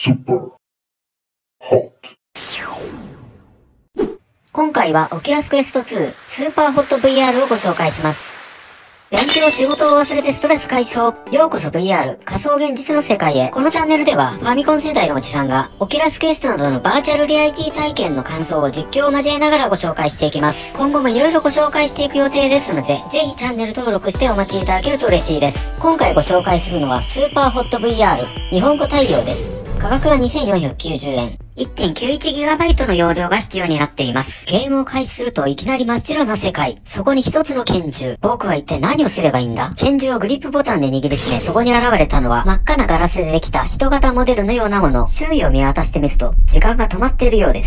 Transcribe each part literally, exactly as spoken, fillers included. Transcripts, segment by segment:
super hot. 今回はオキュラスクエストツースーパーホット ブイアール をご紹介します。勉強仕事を忘れてストレス解消。ようこそ ブイアール 仮想現実の世界へ。このチャンネルではファミコン世代のおじさんがオキュラスクエストなどのバーチャルリアリティ体験の感想を実況を交えながらご紹介していきます。今後も色々ご紹介していく予定ですので、ぜひチャンネル登録してお待ちいただけると嬉しいです。今回ご紹介するのはスーパーホット ブイアール 日本語対応です。価格はにせんよんひゃくきゅうじゅうえん。いってんきゅういちギガバイト の容量が必要になっています。ゲームを開始するといきなり真っ白な世界。そこに一つの拳銃。僕は一体何をすればいいんだ？拳銃をグリップボタンで握りしめ、そこに現れたのは真っ赤なガラスでできた人型モデルのようなもの。周囲を見渡してみると時間が止まっているようです。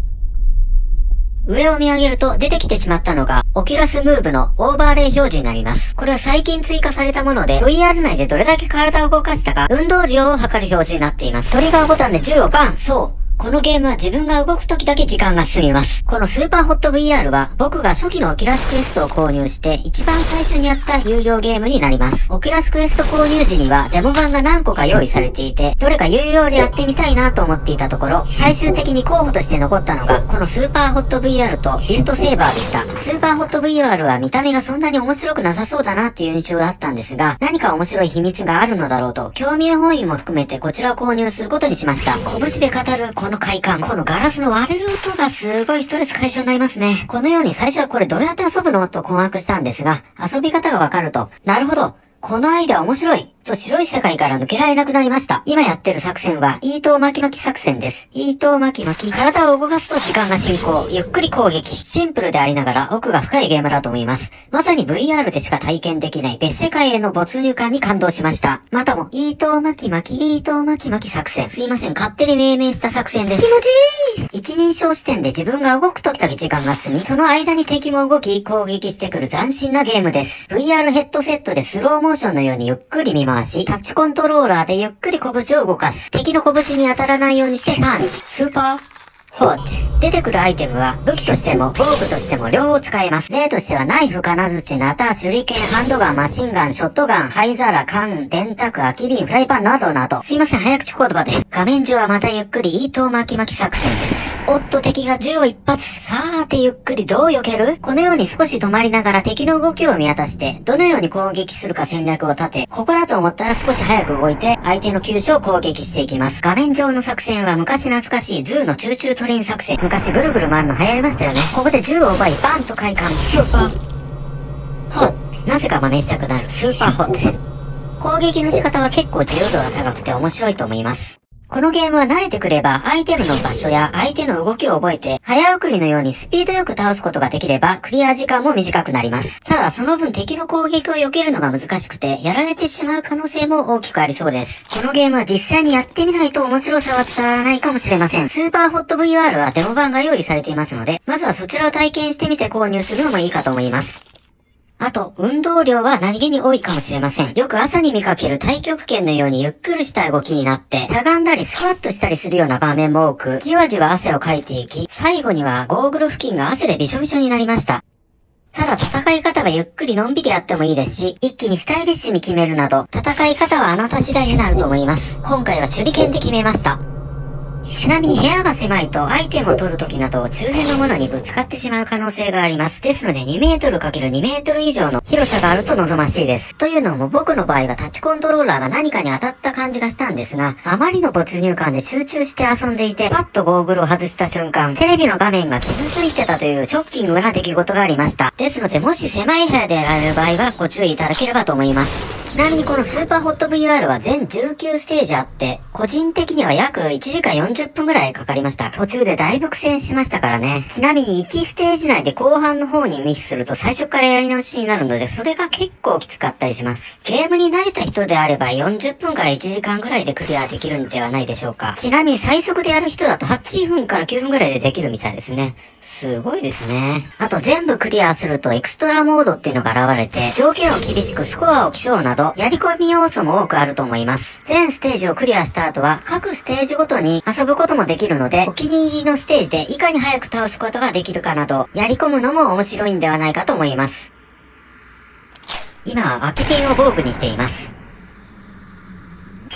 上を見上げると出てきてしまったのが、オキュラスムーブのオーバーレイ表示になります。これは最近追加されたもので、ブイアール 内でどれだけ体を動かしたか、運動量を測る表示になっています。トリガーボタンで銃をバン！そう。このゲームは自分が動く時だけ時間が進みます。このスーパーホット ブイアール は僕が初期のオキュラスクエストを購入して一番最初にやった有料ゲームになります。オキュラスクエスト購入時にはデモ版が何個か用意されていて、どれか有料でやってみたいなと思っていたところ、最終的に候補として残ったのがこのスーパーホット ブイアール とビートセーバーでした。スーパーホット ブイアール は見た目がそんなに面白くなさそうだなっていう印象があったんですが、何か面白い秘密があるのだろうと、興味本位も含めてこちらを購入することにしました。拳で語るこの快感、このガラスの割れる音がすごいストレス解消になりますね。このように最初はこれどうやって遊ぶのと困惑したんですが、遊び方がわかると、なるほど、このアイデア面白いと白い世界から抜けられなくなりました。今やってる作戦は、イート巻き巻き作戦です。イート巻き巻き、体を動かすと時間が進行、ゆっくり攻撃。シンプルでありながら奥が深いゲームだと思います。まさに ブイアール でしか体験できない別世界への没入感に感動しました。またも、イート巻き巻き、イート巻き巻き作戦。すいません、勝手に命名した作戦です。気持ちいい！一人称視点で自分が動く時だけ時間が進み、その間に敵も動き、攻撃してくる斬新なゲームです。ブイアール ヘッドセットでスローモーションのようにゆっくり見回し、タッチコントローラーでゆっくり拳を動かす。敵の拳に当たらないようにしてパンチ。スーパーホット。出てくるアイテムは武器としても防具としても両方使えます。例としてはナイフ、金槌、ナタ、手裏剣、ハンドガン、マシンガン、ショットガン、灰皿、缶、電卓、空き瓶、フライパンなどなど。すいません、早口言葉で。画面上はまたゆっくりイート巻き巻き作戦です。おっと敵が銃を一発。さーてゆっくりどう避ける？このように少し止まりながら敵の動きを見渡して、どのように攻撃するか戦略を立て、ここだと思ったら少し早く動いて、相手の急所を攻撃していきます。画面上の作戦は昔懐かしいズーのチューチュートレイン作戦。昔ぐるぐる回るの流行りましたよね。ここで銃を奪いバンと快感。スーパーホット。なぜか真似したくなるスーパーホット。攻撃の仕方は結構自由度が高くて面白いと思います。このゲームは慣れてくればアイテムの場所や相手の動きを覚えて早送りのようにスピードよく倒すことができればクリア時間も短くなります。ただその分敵の攻撃を避けるのが難しくてやられてしまう可能性も大きくありそうです。このゲームは実際にやってみないと面白さは伝わらないかもしれません。スーパーホット ブイアール はデモ版が用意されていますので、まずはそちらを体験してみて購入するのもいいかと思います。あと、運動量は何気に多いかもしれません。よく朝に見かける太極拳のようにゆっくりした動きになって、しゃがんだりスクワットしたりするような場面も多く、じわじわ汗をかいていき、最後にはゴーグル付近が汗でびしょびしょになりました。ただ戦い方はゆっくりのんびりやってもいいですし、一気にスタイリッシュに決めるなど、戦い方はあなた次第になると思います。今回は手裏剣で決めました。ちなみに部屋が狭いとアイテムを取るときなど周辺のものにぶつかってしまう可能性があります。ですのでにメートルかけるにメートル以上の広さがあると望ましいです。というのも僕の場合はタッチコントローラーが何かに当たった感じがしたんですが、あまりの没入感で集中して遊んでいて、パッとゴーグルを外した瞬間、テレビの画面が傷ついてたというショッキングな出来事がありました。ですのでもし狭い部屋でやられる場合はご注意いただければと思います。ちなみにこのスーパーホット ブイアール は全じゅうきゅうステージあって、個人的には約いちじかんよんじゅっぷんぐらいかかりました。途中でだいぶ苦戦しましたからね。ちなみにいちステージ内で後半の方にミスすると最初からやり直しになるので、それが結構きつかったりします。ゲームに慣れた人であればよんじゅっぷんからいちじかんぐらいでクリアできるんではないでしょうか。ちなみに最速でやる人だとはちふんからきゅうふんぐらいでできるみたいですね。すごいですね。あと全部クリアするとエクストラモードっていうのが現れて、条件を厳しくスコアを競うなど、やり込み要素も多くあると思います。全ステージをクリアした後は、各ステージごとに遊ぶこともできるので、お気に入りのステージでいかに早く倒すことができるかなど、やり込むのも面白いんではないかと思います。今は空き瓶を防具にしています。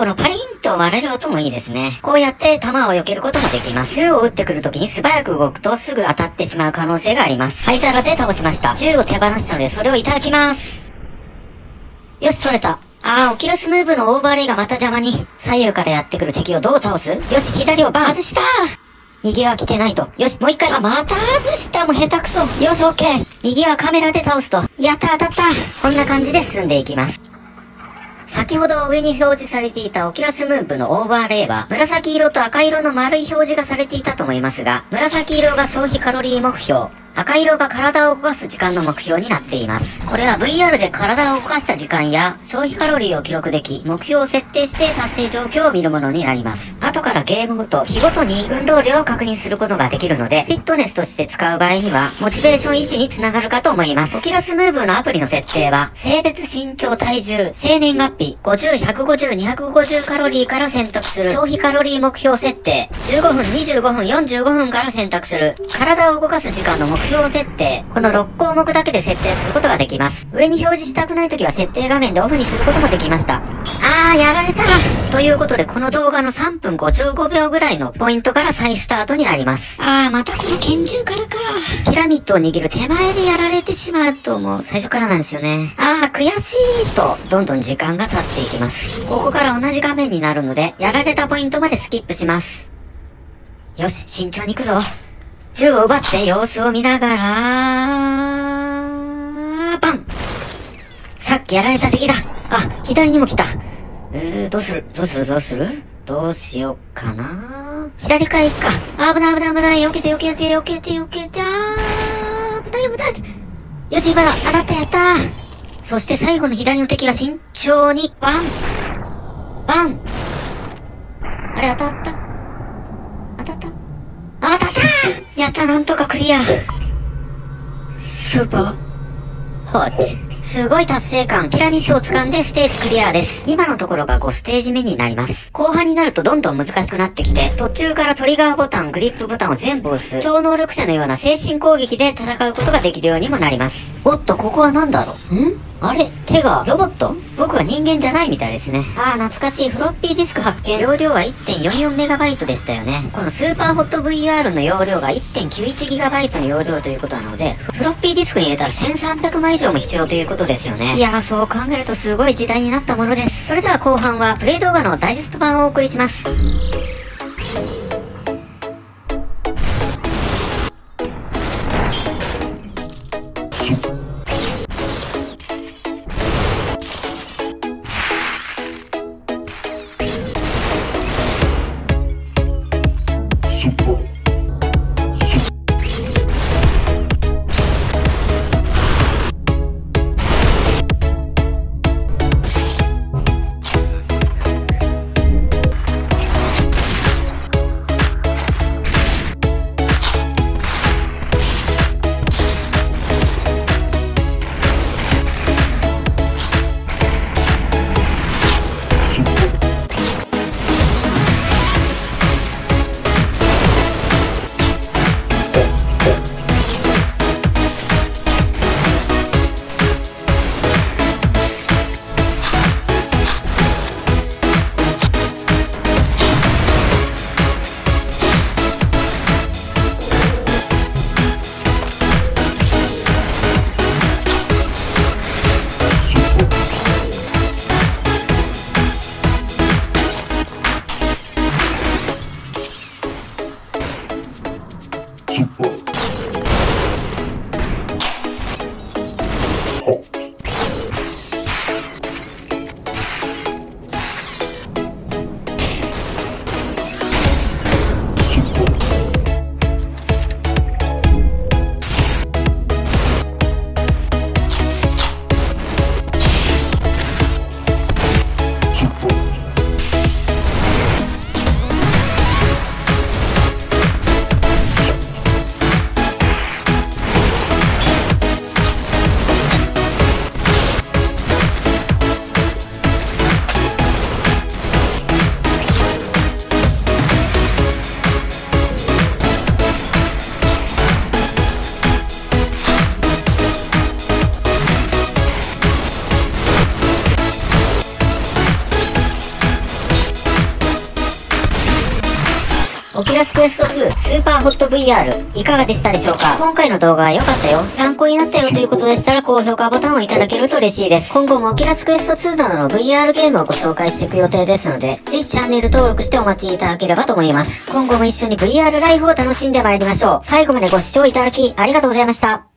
このパリンと割れる音もいいですね。こうやって弾を避けることもできます。銃を撃ってくるときに素早く動くとすぐ当たってしまう可能性があります。灰皿で倒しました。銃を手放したのでそれをいただきます。よし、取れた。あー、オキュラスムーブのオーバーレイがまた邪魔に。左右からやってくる敵をどう倒す？よし、左をバー外したー。右は来てないと。よし、もう一回。あ、また外した。もう下手くそ。よし、オッケー。右はカメラで倒すと。やった、当たった。こんな感じで進んでいきます。先ほど上に表示されていたオキュラスムーブのオーバーレイは、紫色と赤色の丸い表示がされていたと思いますが、紫色が消費カロリー目標、赤色が体を動かす時間の目標になっています。これは ブイアール で体を動かした時間や消費カロリーを記録でき、目標を設定して達成状況を見るものになります。後からゲームごと、日ごとに運動量を確認することができるので、フィットネスとして使う場合には、モチベーション維持につながるかと思います。オキュラスムーブのアプリの設定は、性別、身長、体重、生年月日、ごじゅう、ひゃくごじゅう、にひゃくごじゅうカロリーから選択する消費カロリー目標設定、じゅうごふん、にじゅうごふん、よんじゅうごふんから選択する体を動かす時間の目標設定、このろっこうもくだけで設定することができます。上に表示したくないときは設定画面でオフにすることもできました。あー、やられた。ということで、この動画のさんぷんごじゅうごびょうぐらいのポイントから再スタートになります。あー、またこの拳銃からか。ピラミッドを握る手前でやられてしまうともう最初からなんですよね。あー、悔しいと、どんどん時間が経っていきます。ここから同じ画面になるので、やられたポイントまでスキップします。よし、慎重に行くぞ。銃を奪って様子を見ながら、バン！さっきやられた敵だ。あ、左にも来た。うー、どうするどうするどうするどうしよっかな。左から行くか。あ、危ない危ない危ない。避けて避けて避けて避けて、あー、危ない危ない。よし、今だ。当たった、やったー。そして最後の左の敵が慎重に、バンバンあれ、当たった当たったあ、当たったー。やった、なんとかクリア。スーパーホット。すごい達成感。ピラミッドを掴んでステージクリアです。今のところがごステージ目になります。後半になるとどんどん難しくなってきて、途中からトリガーボタン、グリップボタンを全部押す、超能力者のような精神攻撃で戦うことができるようにもなります。おっと、ここは何だろうんあれ手が、ロボット僕は人間じゃないみたいですね。ああ、懐かしい。フロッピーディスク発見。容量は いってんよんよんメガバイトでしたよね。このスーパーホット ブイアール の容量が いってんきゅういちギガバイトの容量ということなので、フロッピーディスクに入れたらせんさんびゃくまい以上も必要ということですよね。いやー、そう考えるとすごい時代になったものです。それでは後半はプレイ動画のダイジェスト版をお送りします。 オキュラスクエストツースーパーホット ブイアール いかがでしたでしょうか？今回の動画は良かったよ、参考になったよということでしたら高評価ボタンをいただけると嬉しいです。今後もオキュラスクエストツーなどの ブイアール ゲームをご紹介していく予定ですので、ぜひチャンネル登録してお待ちいただければと思います。今後も一緒に ブイアール ライフを楽しんでまいりましょう。最後までご視聴いただきありがとうございました。